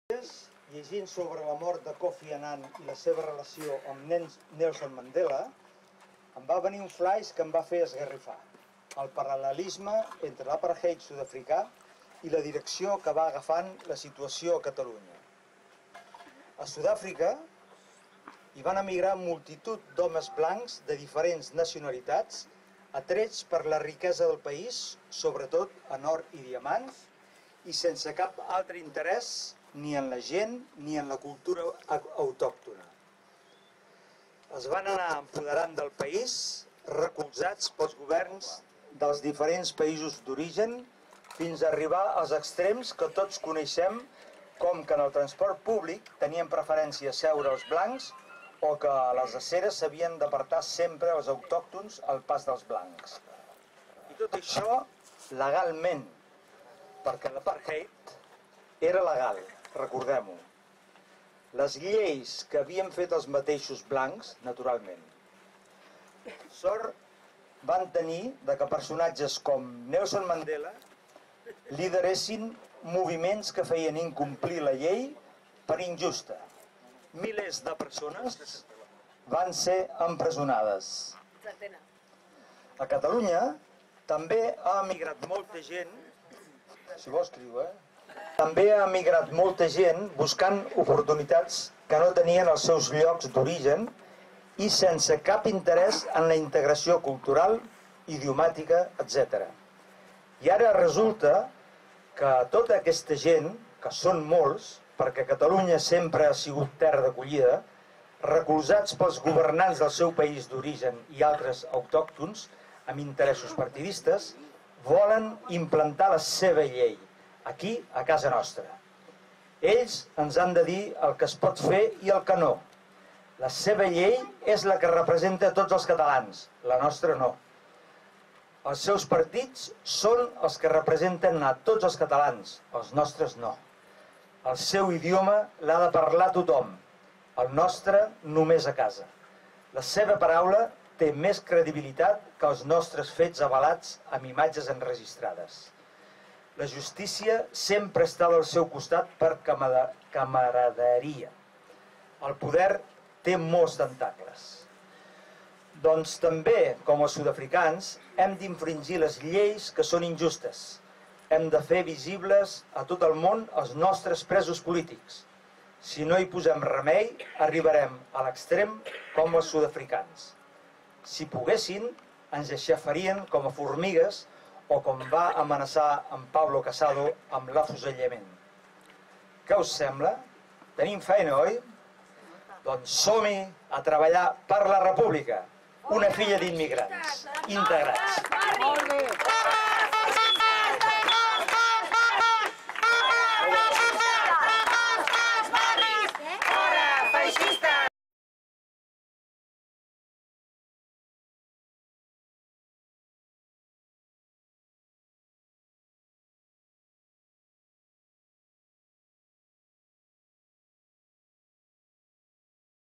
Llegint sobre la mort de Kofi Annan i la seva relació amb Nelson Mandela, em va venir un flaix que em va fer esgarrifar. El paral·lelisme entre l'apartheid sud-africà i la direcció que va agafant la situació a Catalunya. A Sud-àfrica hi van emigrar multitud d'homes blancs de diferents nacionalitats, atrets per la riquesa del país, sobretot en or i diamants, i sense cap altre interès ni en la gent ni en la cultura autòctona. Es van anar empoderant del país, recolzats pels governs dels diferents països d'origen, fins a arribar als extrems que tots coneixem, com que en el transport públic tenien preferència seure els blancs o que a les aceres s'havien d'apartar sempre els autòctons al pas dels blancs. I tot això legalment, perquè l'apartheid era legal, recordem-ho. Les lleis que havien fet els mateixos blancs, naturalment. Sort van tenir que personatges com Nelson Mandela lideressin moviments que feien incomplir la llei per injusta. Milers de persones van ser empresonades. A Catalunya també ha emigrat molta gent, si vols escriu, també ha emigrat molta gent buscant oportunitats que no tenien els seus llocs d'origen i sense cap interès en la integració cultural, idiomàtica, etc. I ara resulta que tota aquesta gent, que són molts, perquè Catalunya sempre ha sigut terra d'acollida, recolzats pels governants del seu país d'origen i altres autòctons, amb interessos partidistes, volen implantar la seva llei, aquí, a casa nostra. Ells ens han de dir el que es pot fer i el que no. La seva llei és la que representa tots els catalans, la nostra no. Els seus partits són els que representen a tots els catalans, els nostres no. El seu idioma l'ha de parlar tothom, el nostre només a casa. La seva paraula té més credibilitat que els nostres fets avalats amb imatges enregistrades. La justícia sempre està del seu costat per camaraderia. El poder té molts tentacles. Doncs també, com els sud-africans, hem d'infringir les lleis que són injustes. Hem de fer visibles a tot el món els nostres presos polítics. Si no hi posem remei, arribarem a l'extrem com els sud-africans. Si poguessin, ens aixafarien com a formigues o com va amenaçar en Pablo Casado amb l'afusellament. Què us sembla? Tenim feina, oi? Doncs som-hi a treballar per la República, una filla d'immigrants, integrats.